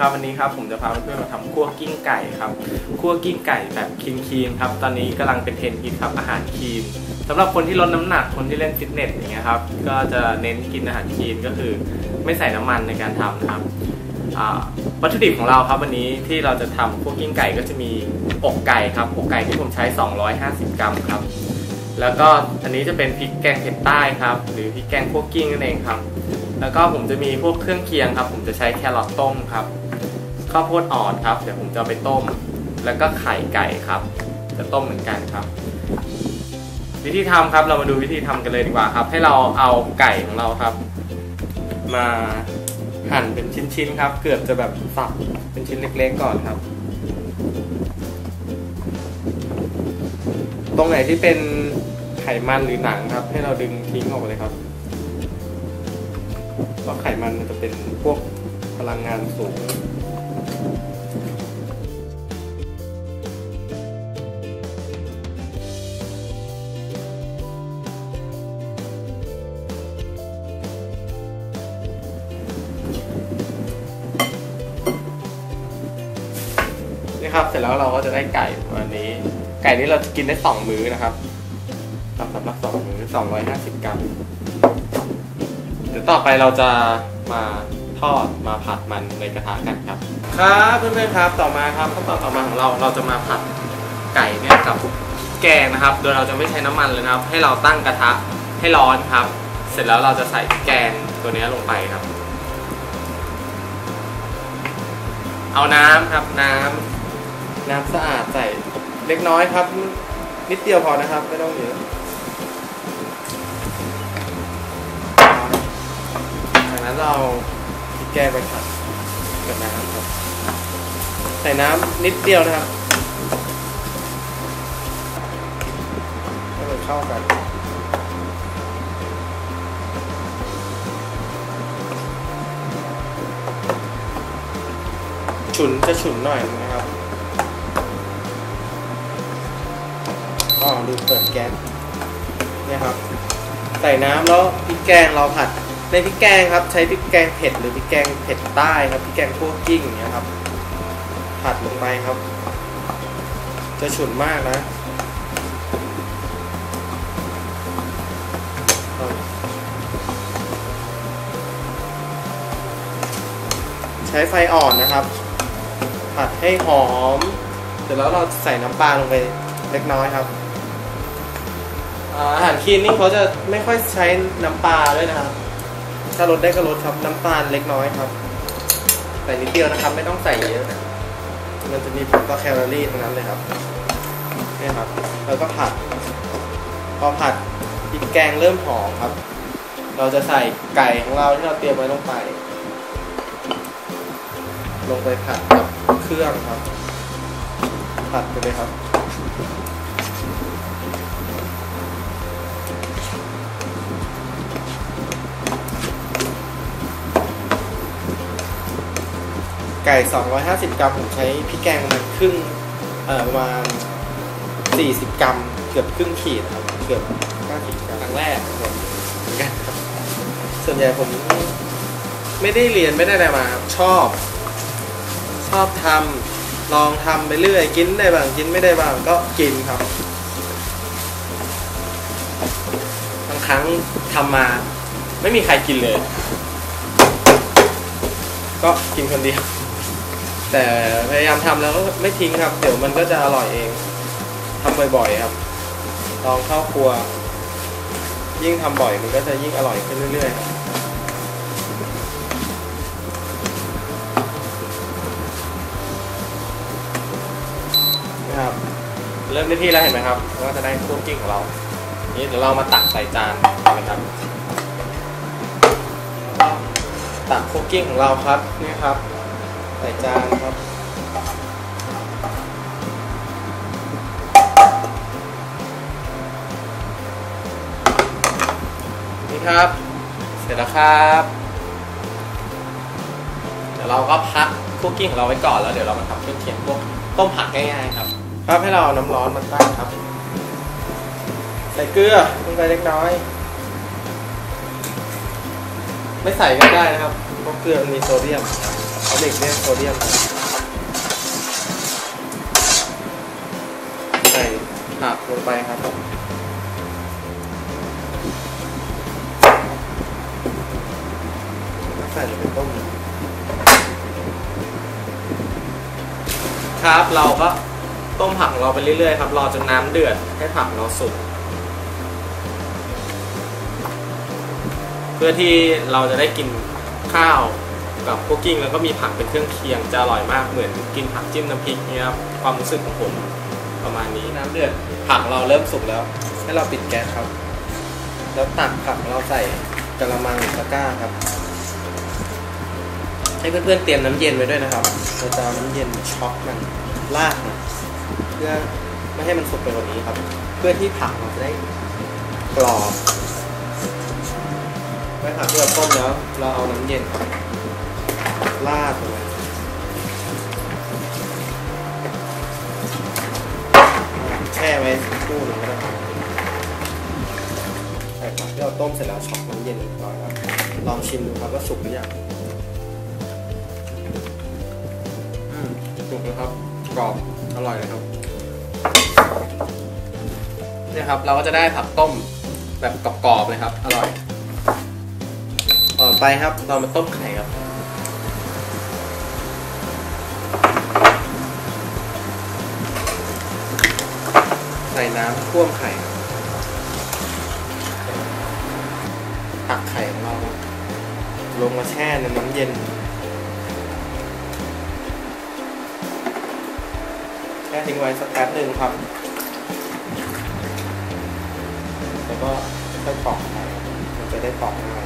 ครับวันนี้ครับผมจะพาเพื่อนๆมาทำคั่วกิ้งไก่ครับคั่วกิ้งไก่แบบคลีนครับตอนนี้กำลังเป็นเทรนด์ฮิตครับอาหารคลีนสำหรับคนที่ลดน้ำหนักคนที่เล่นฟิตเนสอย่างเงี้ยครับก็จะเน้นกินอาหารคลีนก็คือไม่ใส่น้ำมันในการทำนะครับวัตถุดิบของเราครับวันนี้ที่เราจะทำคั่วกิ้งไก่ก็จะมีอกไก่ครับอกไก่ที่ผมใช้250 กรัมครับแล้วก็อันนี้จะเป็นพริกแกงเผ็ดใต้ครับหรือพริกแกงคั่วกิ้งนั่นเองครับแล้วก็ผมจะมีพวกเครื่องเคียงครับผมจะใช้แครอทต้มครับข้าวโพดอ่อนครับเดี๋ยวผมจะไปต้มแล้วก็ไข่ไก่ครับจะต้มเหมือนกันครับวิธีทำครับเรามาดูวิธีทำกันเลยดีกว่าครับให้เราเอาไก่ของเราครับมาหั่นเป็นชิ้นๆครับเกือบจะแบบสับเป็นชิ้นเล็กๆก่อนครับตรงไหนที่เป็นไขมันหรือหนังครับให้เราดึงทิ้งออกเลยครับเพราะไขมันมันจะเป็นพวกพลังงานสูงนี่ครับเสร็จแล้วเราก็จะได้ไก่วันนี้ไก่นี้เราจะกินได้2 มื้อนะครับสำหรับ2 มื้อ250 กรัมเดี๋ยวต่อไปเราจะมาทอดมาผัดมันในกระทะกันครับครับเพื่อนๆครับต่อมาครับขั้นตอนต่อมาของเราจะมาผัดไก่เนี่ยกับแกงนะครับโดยเราจะไม่ใช้น้ำมันเลยนะครับให้เราตั้งกระทะให้ร้อนครับเสร็จแล้วเราจะใส่แกงตัวนี้ลงไปครับเอาน้ำครับน้ำสะอาดใส่เล็กน้อยครับนิดเดียวพอนะครับไม่ต้องเยอะจากนั้นเราพริกแกงไปผัดกับน้ำครับใส่น้ำนิดเดียวนะครับให้มันเข้ากันฉุนหน่อยนะครับดูเปิดแก๊สเนี่ยครับใส่น้ำแล้วพริกแกงเราผัดในพริกแกงครับใช้พริกแกงเผ็ดหรือพริกแกงเผ็ดใต้ครับพริกแกงคั่วกิ้งอย่างเงี้ยครับผัดลงไปครับจะฉุนมากนะใช้ไฟอ่อนนะครับผัดให้หอมเสร็จแล้วเราใส่น้ำปลาลงไปเล็กน้อยครับอาหารคลีนนี่เขาจะไม่ค่อยใช้น้ำปลาด้วยนะครับถ้าลดได้ก็ลดครับน้ำตาลเล็กน้อยครับใส่นิดเดียวนะครับไม่ต้องใส่เยอะนะมันจะมีผลต่อแคลอรี่ทั้งนั้นเลยครับนี่ครับแล้วก็ผัดพอผัดพริกแกงเริ่มหอมครับเราจะใส่ไก่ของเราที่เราเตรียมไว้ลงไปผัดกับเครื่องครับผัดไปเลยครับไก่250 กรัมผมใช้พริกแกงมันครึ่งประมาณ40 กรัมเกือบครึ่งขีดครับเกือบ50 กรัมครั้งแรกเหมือนกันครับส่วนใหญ่ผมไม่ได้เรียนไม่ได้อะไรมาครับชอบทำลองทำไปเรื่อยกินได้บ้างกินไม่ได้บ้างก็กินครับบางครั้งทำมาไม่มีใครกินเลยก็กินคนเดียวแต่พยายามทำแล้วก็ไม่ทิ้งครับเดี๋ยวมันก็จะอร่อยเองทำบ่อยๆครับลองเข้าครัวยิ่งทำบ่อยมันก็จะยิ่งอร่อยขึ้นเรื่อยๆครับเริ่มได้ที่แล้วเห็นไหมครับว่าจะได้คั่วกิ้งของเรานี่เดี๋ยวเรามาตักใส่จานนะครับตักคั่วกิ้งของเราครับนี่ครับใส่จานครับนี่ครับเสร็จแล้วครับเดี๋ยวเราก็พักคั่วกิ้งของเราไว้ก่อนแล้วเดี๋ยวเรามาทำเครื่องเคียงพวกต้มผักง่ายๆครับให้เราเอาน้ำร้อนมาตั้งครับใส่เกลือลงไปเล็กน้อยไม่ใส่ก็ได้นะครับเพราะเกลือมีโซเดียม ใเขาหลีกเลี่ยงโซเดียมใส่ผักลงไปครับใส่ลงไปต้มครับเราก็ต้มผักของเราไปเรื่อยๆครับรอจนน้ำเดือดให้ผักเราสุกเพื่อที่เราจะได้กินข้าวกับคุกกิ้งแล้วก็มีผักเป็นเครื่องเคียงจะอร่อยมากเหมือนกินผักจิ้มน้ำพริกเนี่ยครับความรู้สึกของผมประมาณนี้น้ำเดือดผักเราเริ่มสุกแล้วให้เราปิดแก๊สครับแล้วตักผักเราใส่กระมังหรือตะกร้าครับให้เพื่อนๆเตรียมน้ำเย็นไว้ด้วยนะครับเราจะเอาน้ำเย็นช็อกมันราดเพื่อไม่ให้มันสุกไปกว่านี้ครับเพื่อที่ผักเราจะได้กรอบไว้ผักที่เราต้มแล้วเราเอาน้ำเย็นครับราดลงไปแช่ไว้สักครู่หนึ่งก็ได้ใส่ผักที่เราต้มเสร็จแล้วช็อกน้ำเย็นเรียบร้อยแล้วลองชิมดูครับว่าสุกหรือยังสุกนะครับกรอบอร่อยเลยครับเนี่ยครับเราก็จะได้ผักต้มแบบกรอบๆเลยครับอร่อยต่อไปครับเรามาต้มไข่ครับใส่น้ำท่วมไข่ตักไข่ของเราลงมาแช่ในน้ำเย็นแช่ทิ้งไว้สักแป๊บหนึ่งครับแล้วก็ค่อยปอกไข่มันจะได้ปอกง่าย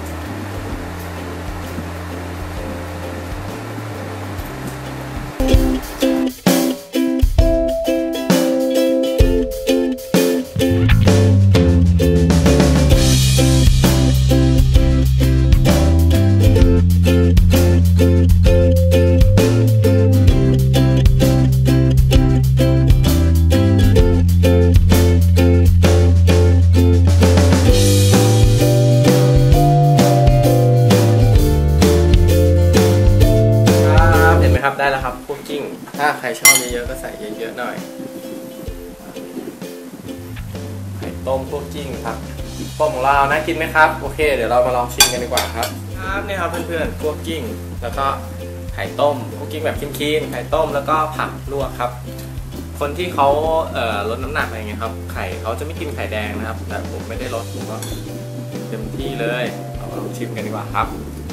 ครับได้แล้วครับคุกกิ้งถ้าใครชอบเยอะๆก็ใส่เยอะๆหน่อยไข่ต้มคุกกิ้งครับต้มของเราน่ากินไหมครับโอเคเดี๋ยวเรามาลองชิมกันดีกว่าครับครับนี่ครับเพื่อนๆคุกกิ้งแล้วก็ไข่ต้มคุกกิ้งแบบคีนๆไข่ต้มแล้วก็ผักลวกครับคนที่เขาลดน้ำหนักอะไรเงี้ยครับไข่เขาจะไม่กินไข่แดงนะครับแต่ผมไม่ได้ลดผมก็เต็มที่เลยเราลองชิมกันดีกว่าครับ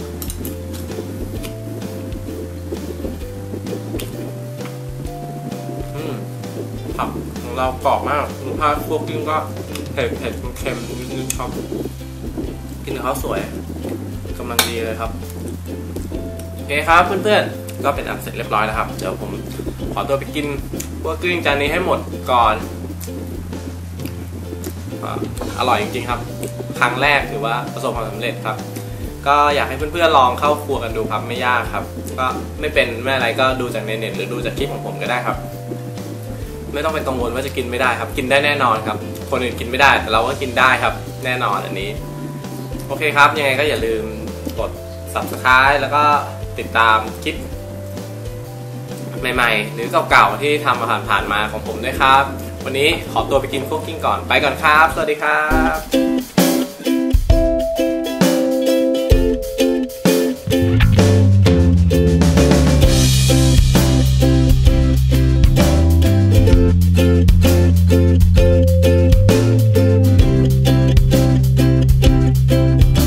ผักของเรากรอบมากรสชาติพวกกิ้งก็เผ็ดเค็มนิดๆครับกินกับข้าวสวยกำลังดีเลยครับโอเคครับเพื่อนๆก็เป็นอันเสร็จเรียบร้อยแล้วครับเดี๋ยวผมขอตัวไปกินพวกกิ้งจานนี้ให้หมดก่อนอร่อยจริงๆครับครั้งแรกถือว่าประสบความสำเร็จครับก็อยากให้เพื่อนๆลองเข้าครัวกันดูครับไม่ยากครับก็ไม่เป็นไม่อะไรก็ดูจากในเน็ตหรือดูจากคลิปของผมก็ได้ครับไม่ต้องเป็นกังวลว่าจะกินไม่ได้ครับกินได้แน่นอนครับคนอื่นกินไม่ได้แต่เราก็กินได้ครับแน่นอนอันนี้โอเคครับยังไงก็อย่าลืมกด Subscribe แล้วก็ติดตามคลิปใหม่ๆหรือเก่าๆที่ทำผ่านมาของผมด้วยครับวันนี้ขอตัวไปกินคุกกิ้งก่อนไปก่อนครับสวัสดีครับ